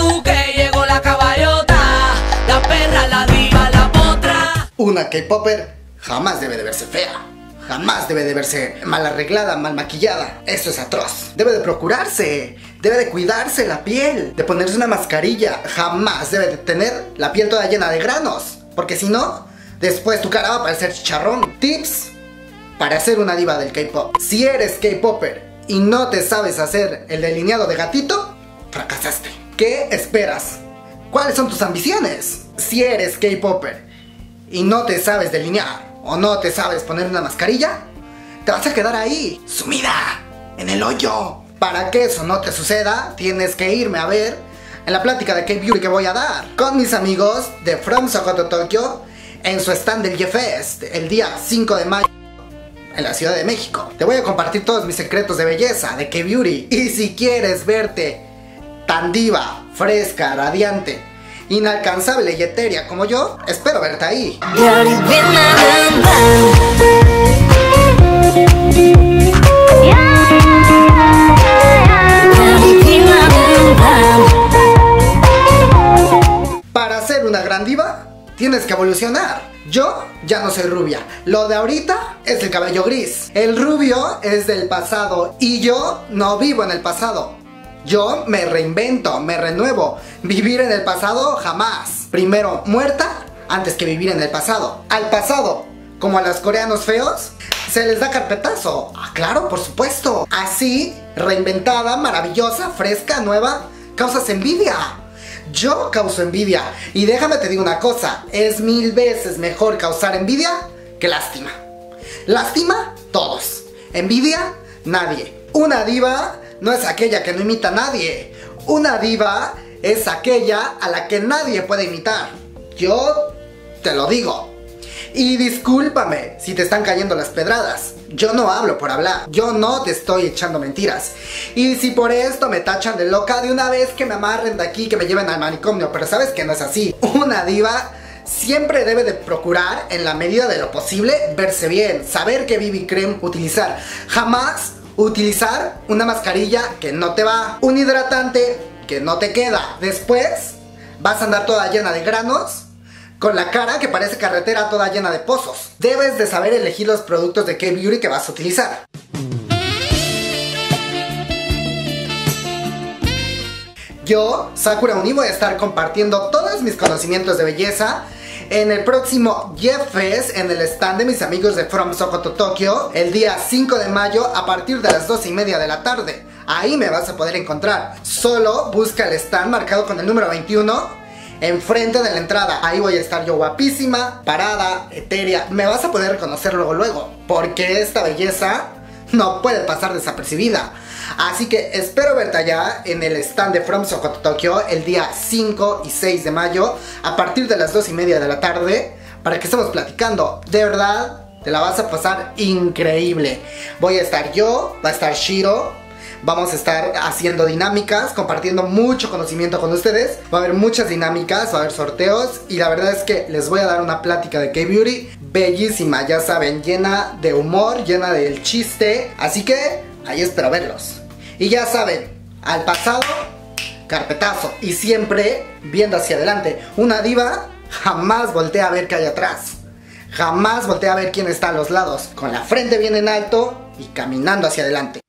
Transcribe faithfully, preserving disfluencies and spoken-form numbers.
tú que llegó la caballota, la perra, la diva, la potra. Una K-popper jamás debe de verse fea. Jamás debe de verse mal arreglada, mal maquillada. Eso es atroz. Debe de procurarse. Debe de cuidarse la piel. De ponerse una mascarilla. Jamás debe de tener la piel toda llena de granos. Porque si no, después tu cara va a parecer chicharrón. Tips para ser una diva del K-pop. Si eres K-popper y no te sabes hacer el delineado de gatito, fracasaste. ¿Qué esperas? ¿Cuáles son tus ambiciones? Si eres K-popper y no te sabes delinear o no te sabes poner una mascarilla, te vas a quedar ahí, sumida en el hoyo. Para que eso no te suceda, tienes que irme a ver en la plática de K-Beauty que voy a dar con mis amigos de From Sokoto Tokyo en su stand del YEFest el día cinco de mayo en la Ciudad de México. Te voy a compartir todos mis secretos de belleza de K-Beauty. Y si quieres verte tan diva, fresca, radiante, inalcanzable y etérea como yo, espero verte ahí. Para ser una gran diva, tienes que evolucionar. Yo ya no soy rubia. Lo de ahorita es el cabello gris. El rubio es del pasado y yo no vivo en el pasado. Yo me reinvento, me renuevo. Vivir en el pasado jamás. Primero muerta antes que vivir en el pasado. Al pasado, como a los coreanos feos, se les da carpetazo. Ah, claro, por supuesto. Así, reinventada, maravillosa, fresca, nueva, causas envidia. Yo causo envidia. Y déjame te digo una cosa, es mil veces mejor causar envidia que lástima. Lástima, todos. Envidia, nadie. Una diva no es aquella que no imita a nadie. Una diva es aquella a la que nadie puede imitar. Yo te lo digo. Y discúlpame si te están cayendo las pedradas. Yo no hablo por hablar. Yo no te estoy echando mentiras. Y si por esto me tachan de loca, de una vez que me amarren de aquí, que me lleven al manicomio. Pero sabes que no es así. Una diva siempre debe de procurar, en la medida de lo posible, verse bien. Saber qué B B cream utilizar. Jamás utilizar una mascarilla que no te va, un hidratante que no te queda. Después vas a andar toda llena de granos, con la cara que parece carretera toda llena de pozos. Debes de saber elegir los productos de K-Beauty que vas a utilizar. Yo, Sakura Uni, voy a estar compartiendo todos mis conocimientos de belleza en el próximo YEFest, en el stand de mis amigos de From Sokoto Tokyo, el día cinco de mayo a partir de las dos y media de la tarde. Ahí me vas a poder encontrar. Solo busca el stand marcado con el número veintiuno enfrente de la entrada. Ahí voy a estar yo guapísima, parada, etérea. Me vas a poder reconocer luego luego, porque esta belleza no puede pasar desapercibida. Así que espero verte allá en el stand de From Sokoto Tokyo el día cinco y seis de mayo a partir de las dos y media de la tarde para que estemos platicando. De verdad, te la vas a pasar increíble. Voy a estar yo, va a estar Shiro, vamos a estar haciendo dinámicas, compartiendo mucho conocimiento con ustedes. Va a haber muchas dinámicas, va a haber sorteos y la verdad es que les voy a dar una plática de K-Beauty bellísima, ya saben, llena de humor, llena del chiste. Así que ahí espero verlos. Y ya saben, al pasado, carpetazo. Y siempre viendo hacia adelante. Una diva jamás voltea a ver qué hay atrás. Jamás voltea a ver quién está a los lados. Con la frente bien en alto y caminando hacia adelante.